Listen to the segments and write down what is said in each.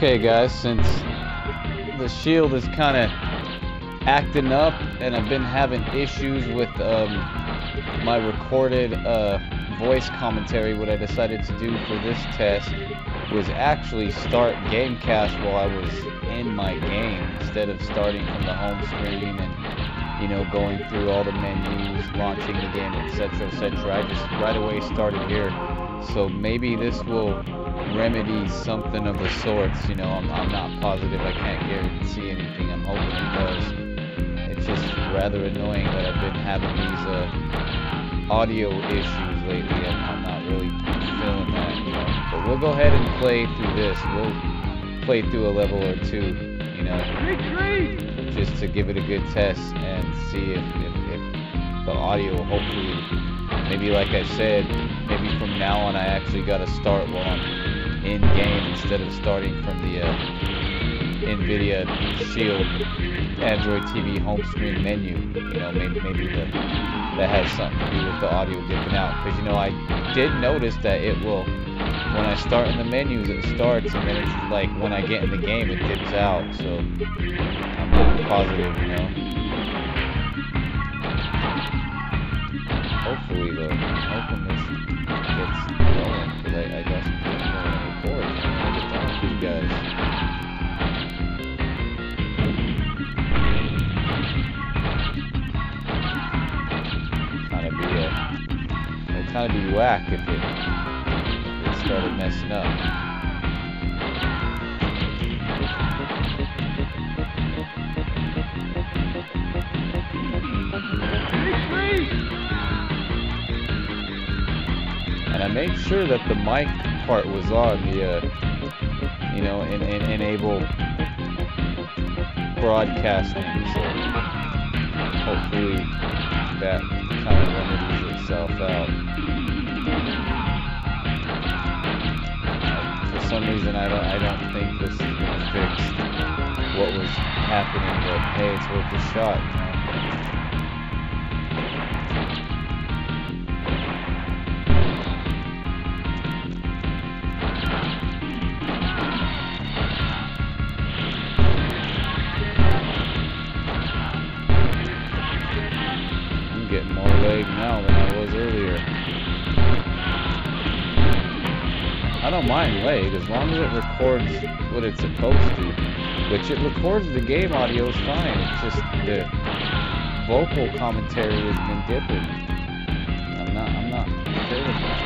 Okay guys, since the shield is kind of acting up and I've been having issues with my recorded voice commentary, what I decided to do for this test was actually start Gamecast while I was in my game instead of starting from the home screen and, you know, going through all the menus, launching the game, etc., etc. I just right away started here, so maybe this will remedy something of the sorts. You know, I'm not positive, I can't guarantee anything. I'm hoping it does. It's just rather annoying that I've been having these audio issues lately. I'm not really feeling that, you know. But we'll go ahead and play through this. We'll play through a level or two, you know, just to give it a good test and see if the audio, hopefully, maybe like I said, maybe from now on I actually got to start while I'm in game instead of starting from the Nvidia Shield Android TV home screen menu. You know, maybe that has something to do with the audio dipping out, because, you know, I did notice that it will, when I start in the menus it starts, and then it's like when I get in the game it dips out, so I'm not positive, you know. Hopefully though, I'm hoping this gets going, because I got some things going to record. I'm going to get down with you guys. It'd kind of be whack if it started messing up. And I made sure that the mic part was on, the you know, enable broadcasting, so hopefully that kind of remedies itself out. For some reason I don't think this is gonna fix what was happening, but hey, it's worth a shot, you know? Getting more lag now than I was earlier. I don't mind lag as long as it records what it's supposed to, which it records the game audio is fine. It's just the vocal commentary has been dipping. I'm not feeling that.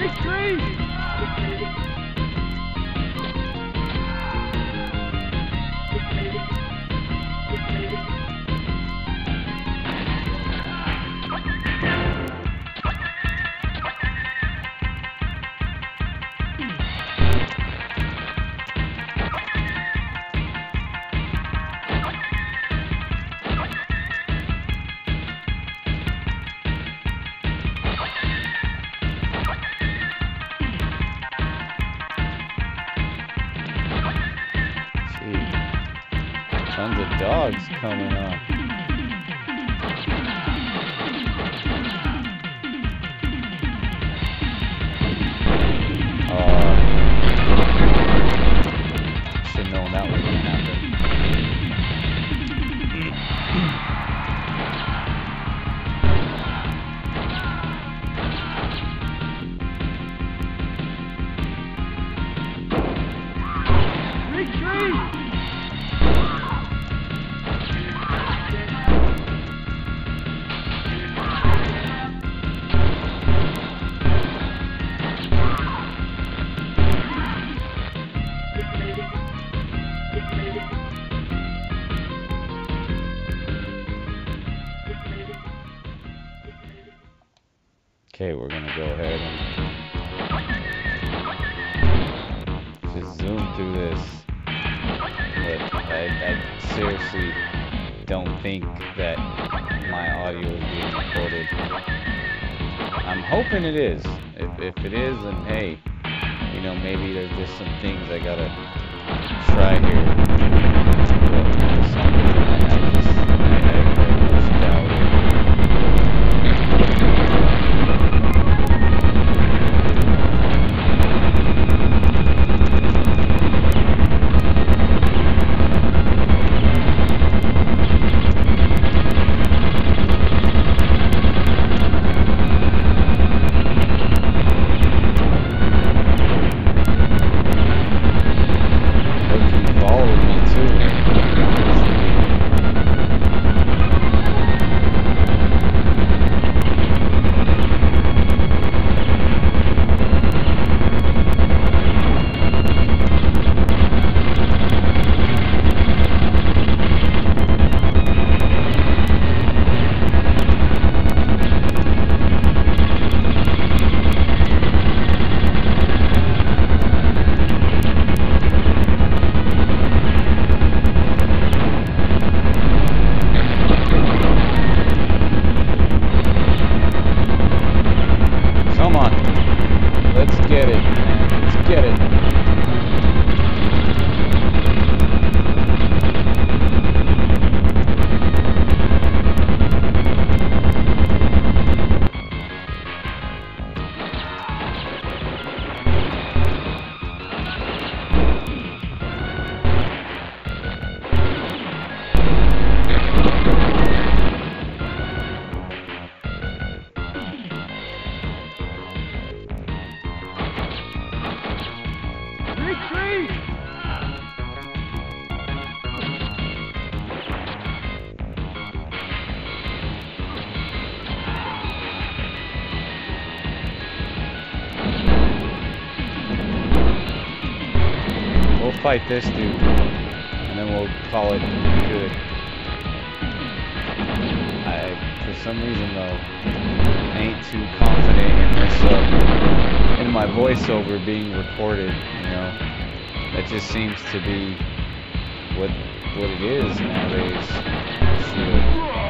Tons of dogs coming up. Should have known that was gonna happen. Okay, we're gonna go ahead and just zoom through this. But I seriously don't think that my audio is being recorded. I'm hoping it is. If it is, then hey, you know, maybe there's just some things I gotta try here. But for some reason I very much doubt it. fight this dude, and then we'll call it good. For some reason though, ain't too confident in this, in my voiceover being recorded, you know. That just seems to be what it is nowadays. Shit.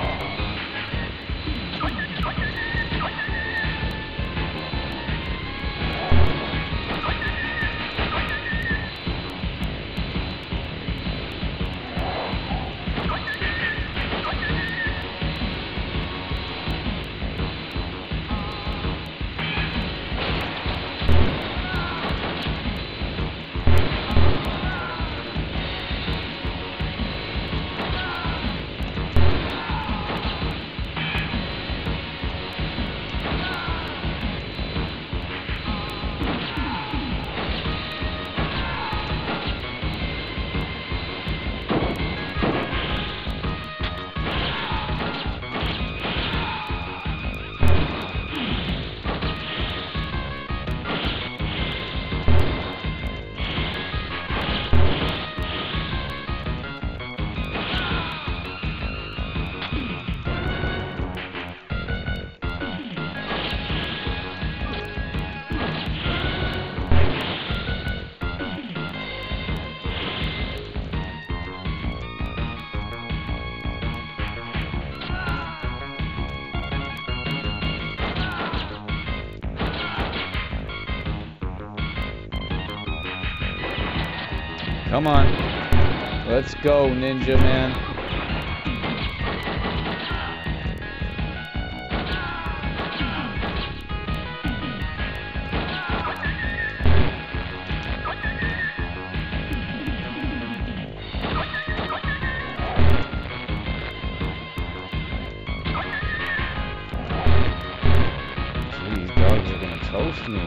Come on. Let's go, Ninja Man. These dogs are gonna toast me.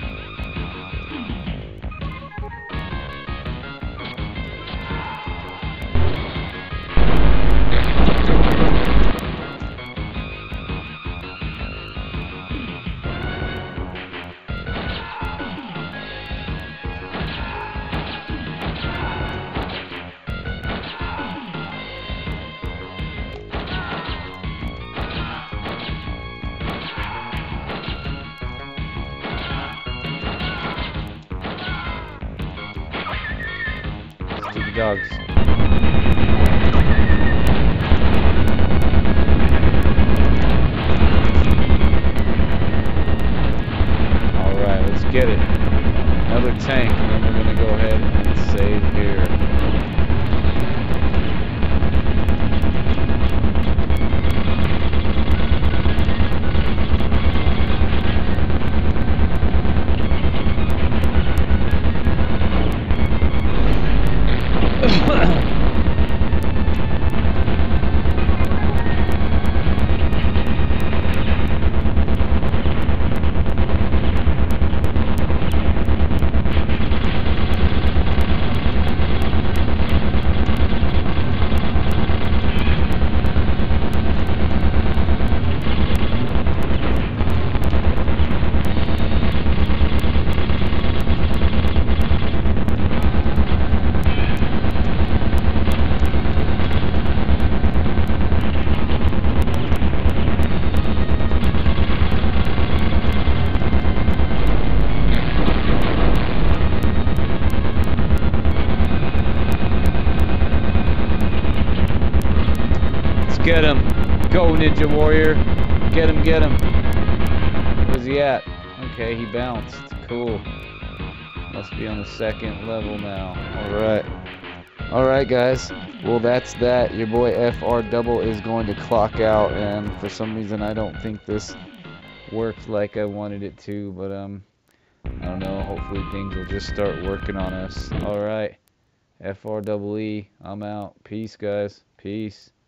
Stupid dogs. Alright, let's get it. Another tank, and then we're gonna go ahead and save here. Get him. Go, Ninja Warrior. Get him, get him. Where's he at? Okay, he bounced. Cool. Must be on the second level now. Alright. Alright, guys. Well, that's that. Your boy FR Double is going to clock out, and for some reason I don't think this worked like I wanted it to, but I don't know. Hopefully things will just start working on us. Alright. FR Double E. I'm out. Peace, guys. Peace.